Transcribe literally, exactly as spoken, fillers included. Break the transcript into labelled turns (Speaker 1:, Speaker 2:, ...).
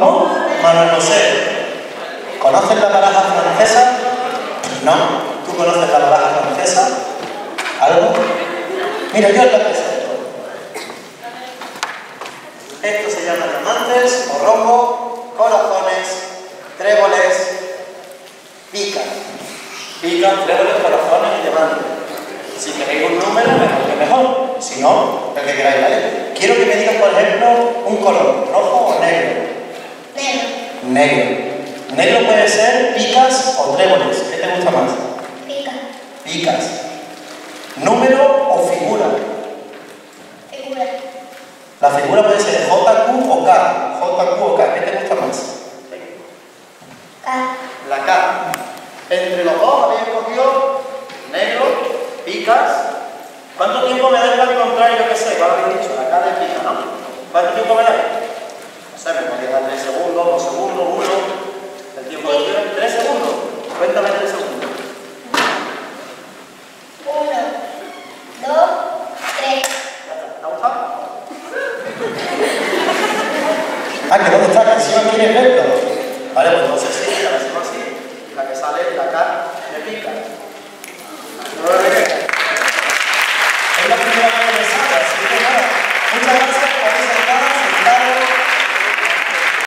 Speaker 1: ¿Cómo? Manuel José. ¿Conoces la baraja francesa? ¿No? ¿Tú conoces la baraja francesa? ¿Algo? Mira, yo la presento. Esto se llama diamantes, morroco, corazones, tréboles, picas. Picas, tréboles, corazones y diamantes. Si queréis un número, mejor que mejor. Si no, el que queráis, ¿vale? Quiero que me digas, por ejemplo, un color, rojo o negro.
Speaker 2: Negro.
Speaker 1: Negro. Negro puede ser picas o tréboles. ¿Qué te gusta más?
Speaker 2: Pica.
Speaker 1: Picas. ¿Número o figura?
Speaker 2: Figura.
Speaker 1: La figura puede ser J, Q o K. J, Q o K. ¿Qué te gusta más?
Speaker 2: K.
Speaker 1: La K. Entre los dos habéis escogido negro, picas. ¿Cuánto tiempo me dais para encontrar, yo qué sé, cuál habéis dicho? La K de pica, ¿no? ¿Cuánto tiempo me dais? No sé, me podéis dar tres segundos, dos segundos, uno. El tiempo que quieras, tres segundos. Cuéntame tres segundos.
Speaker 2: Uno, dos, tres.
Speaker 1: ¿Te ha gustado? Ah, que dónde está, que si no quieres verlo. Vale, pues entonces